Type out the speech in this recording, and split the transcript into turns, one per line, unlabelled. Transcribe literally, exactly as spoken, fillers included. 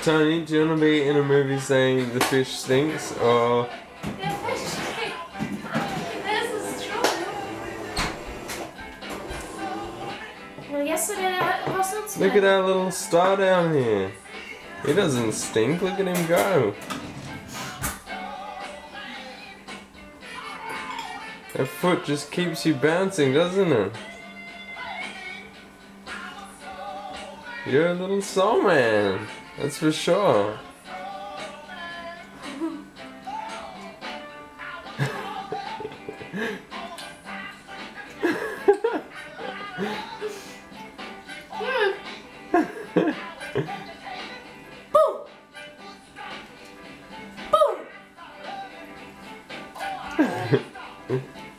Tony, do you want to be in a movie saying the fish stinks, or...
The fish stinks. This is true. Well, yesterday it wasn't.
Look at our little star down here. He doesn't stink, look at him go. That foot just keeps you bouncing, doesn't it? You're a little soul man, that's for sure.
Boom! Boom!